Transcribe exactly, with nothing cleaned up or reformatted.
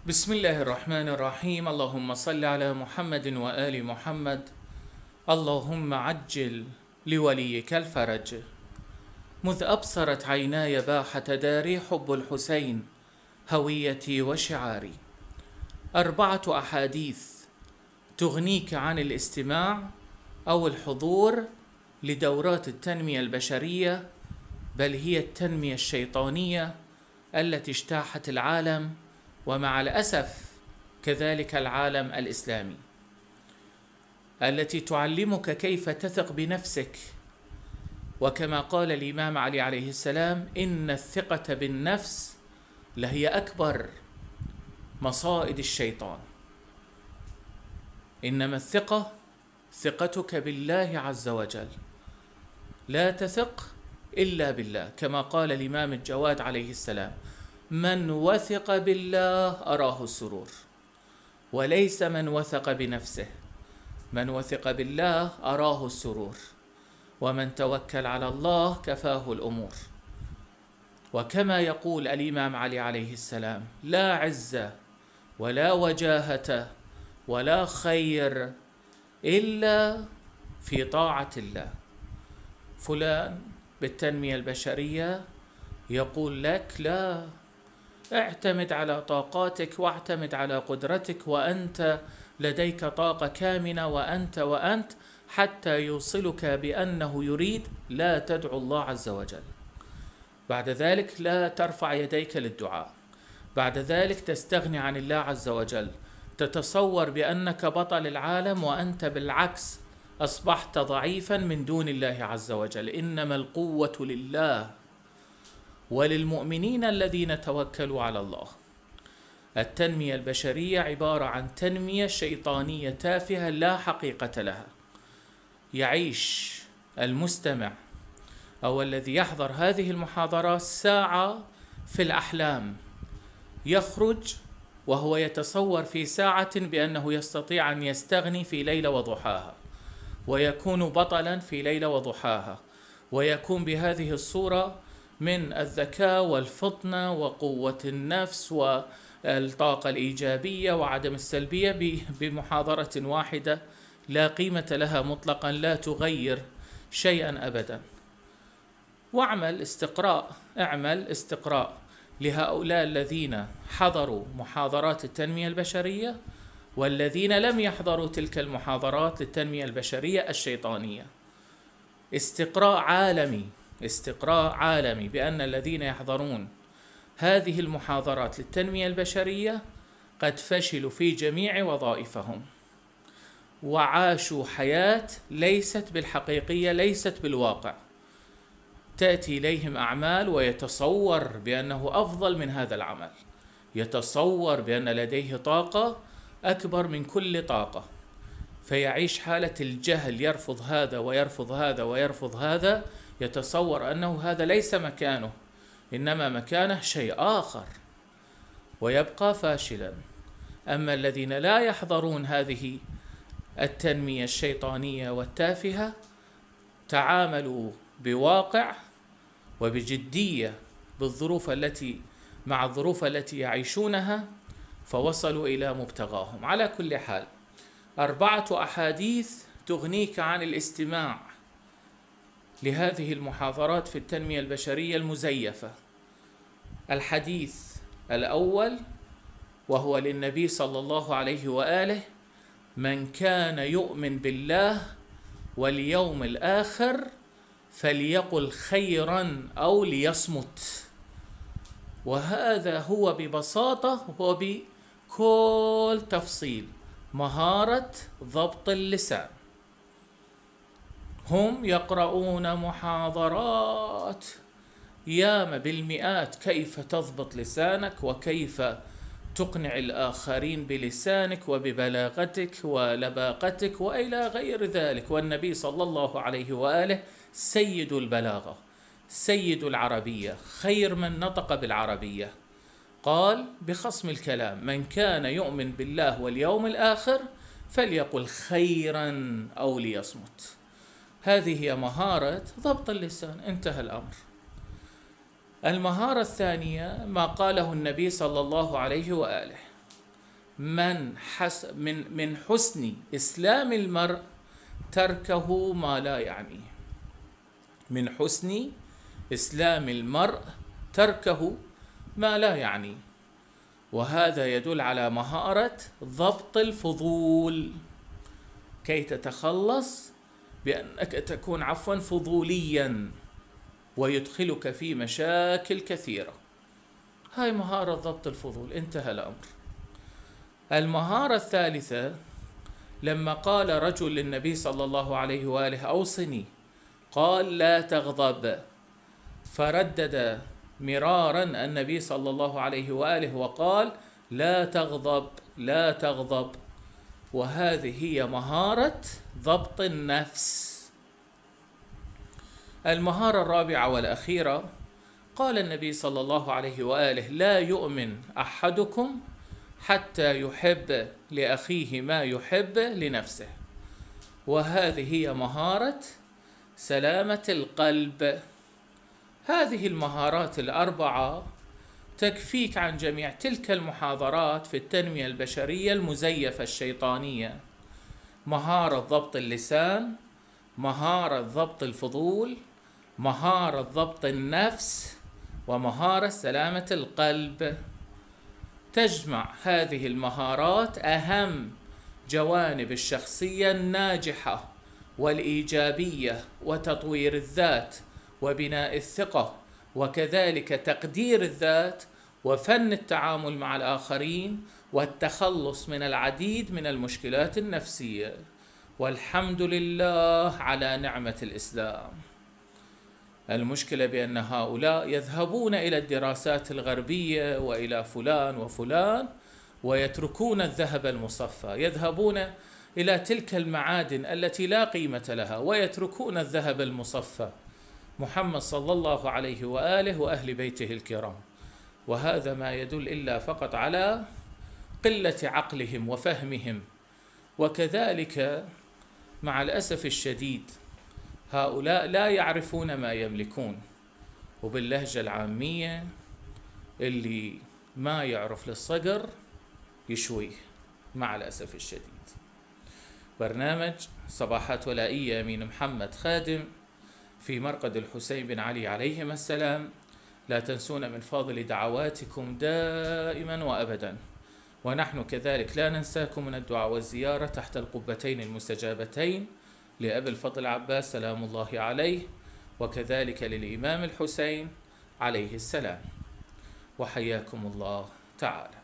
بسم الله الرحمن الرحيم. اللهم صل على محمد وآل محمد. اللهم عجل لوليك الفرج. مذ أبصرت عيناي باحة داري حب الحسين هويتي وشعاري. أربعة أحاديث تغنيك عن الاستماع أو الحضور لدورات التنمية البشرية، بل هي التنمية الشيطانية التي اجتاحت العالم، ومع الأسف كذلك العالم الإسلامي، التي تعلمك كيف تثق بنفسك. وكما قال الإمام علي عليه السلام: إن الثقة بالنفس لهي أكبر مصائد الشيطان. إنما الثقة ثقتك بالله عز وجل، لا تثق إلا بالله، كما قال الإمام الجواد عليه السلام: من وثق بالله أراه السرور، وليس من وثق بنفسه. من وثق بالله أراه السرور، ومن توكل على الله كفاه الأمور. وكما يقول الإمام علي عليه السلام: لا عزة ولا وجاهة ولا خير إلا في طاعة الله. فلان بالتنمية البشرية يقول لك: لا، اعتمد على طاقاتك واعتمد على قدرتك، وأنت لديك طاقة كامنة، وأنت وأنت حتى يوصلك بأنه يريد لا تدعو الله عز وجل. بعد ذلك لا ترفع يديك للدعاء. بعد ذلك تستغني عن الله عز وجل، تتصور بأنك بطل العالم، وأنت بالعكس أصبحت ضعيفا من دون الله عز وجل. إنما القوة لله وللمؤمنين الذين توكلوا على الله. التنمية البشرية عبارة عن تنمية شيطانية تافهة لا حقيقة لها. يعيش المستمع أو الذي يحضر هذه المحاضرات ساعة في الأحلام، يخرج وهو يتصور في ساعة بأنه يستطيع أن يستغني في ليلة وضحاها، ويكون بطلا في ليلة وضحاها، ويكون بهذه الصورة من الذكاء والفطنة وقوة النفس والطاقة الإيجابية وعدم السلبية بمحاضرة واحدة لا قيمة لها مطلقا، لا تغير شيئا أبدا. واعمل استقراء اعمل استقراء لهؤلاء الذين حضروا محاضرات التنمية البشرية والذين لم يحضروا تلك المحاضرات للتنمية البشرية الشيطانية. استقراء عالمي استقراء عالمي بأن الذين يحضرون هذه المحاضرات للتنمية البشرية قد فشلوا في جميع وظائفهم، وعاشوا حياة ليست بالحقيقية، ليست بالواقع. تأتي إليهم أعمال ويتصور بأنه أفضل من هذا العمل، يتصور بأن لديه طاقة أكبر من كل طاقة، فيعيش حالة الجهل، يرفض هذا ويرفض هذا ويرفض هذا، يتصور أنه هذا ليس مكانه، إنما مكانه شيء آخر، ويبقى فاشلا. أما الذين لا يحضرون هذه التنمية الشيطانية والتافهة تعاملوا بواقع وبجدية بالظروف التي مع الظروف التي يعيشونها، فوصلوا إلى مبتغاهم. على كل حال، أربعة أحاديث تغنيك عن الاستماع لهذه المحاضرات في التنمية البشرية المزيفة. الحديث الأول وهو للنبي صلى الله عليه وآله: من كان يؤمن بالله واليوم الآخر فليقل خيرا أو ليصمت. وهذا هو ببساطة وبكل تفصيل مهارة ضبط اللسان. هم يقرؤون محاضرات ياما بالمئات كيف تضبط لسانك، وكيف تقنع الآخرين بلسانك وببلاغتك ولباقتك وإلى غير ذلك. والنبي صلى الله عليه وآله سيد البلاغة، سيد العربية، خير من نطق بالعربية. قال بخصم الكلام: من كان يؤمن بالله واليوم الآخر فليقل خيرا أو ليصمت. هذه هي مهارة ضبط اللسان، انتهى الأمر. المهارة الثانية ما قاله النبي صلى الله عليه وآله: من حس من من حسن إسلام المرء تركه ما لا يعنيه. من حسن إسلام المرء تركه ما لا يعنيه. وهذا يدل على مهارة ضبط الفضول، كي تتخلص بأنك تكون عفوا فضوليا ويدخلك في مشاكل كثيرة. هاي مهارة ضبط الفضول، انتهى الأمر. المهارة الثالثة، لما قال رجل للنبي صلى الله عليه وآله أوصني، قال لا تغضب، فردد مرارا النبي صلى الله عليه وآله وقال لا تغضب لا تغضب. وهذه هي مهارة ضبط النفس. المهارة الرابعة والأخيرة، قال النبي صلى الله عليه وآله لا يؤمن أحدكم حتى يحب لأخيه ما يحب لنفسه. وهذه هي مهارة سلامة القلب. هذه المهارات الأربعة تكفيك عن جميع تلك المحاضرات في التنمية البشرية المزيفة الشيطانية. مهارة ضبط اللسان، مهارة ضبط الفضول، مهارة ضبط النفس، ومهارة سلامة القلب. تجمع هذه المهارات أهم جوانب الشخصية الناجحة والإيجابية وتطوير الذات وبناء الثقة، وكذلك تقدير الذات وفن التعامل مع الآخرين والتخلص من العديد من المشكلات النفسية. والحمد لله على نعمة الإسلام. المشكلة بأن هؤلاء يذهبون إلى الدراسات الغربية وإلى فلان وفلان ويتركون الذهب المصفى، يذهبون إلى تلك المعادن التي لا قيمة لها ويتركون الذهب المصفى، محمد صلى الله عليه وآله وأهل بيته الكرام. وهذا ما يدل إلا فقط على قلة عقلهم وفهمهم. وكذلك مع الأسف الشديد هؤلاء لا يعرفون ما يملكون، وباللهجة العامية اللي ما يعرف للصقر يشويه مع الأسف الشديد. برنامج صباحات ولائية أمين محمد خادم في مرقد الحسين بن علي عليهما السلام. لا تنسون من فاضل دعواتكم دائما وأبدا، ونحن كذلك لا ننساكم من الدعاء والزيارة تحت القبتين المستجابتين لأبي الفضل عباس سلام الله عليه، وكذلك للإمام الحسين عليه السلام. وحياكم الله تعالى.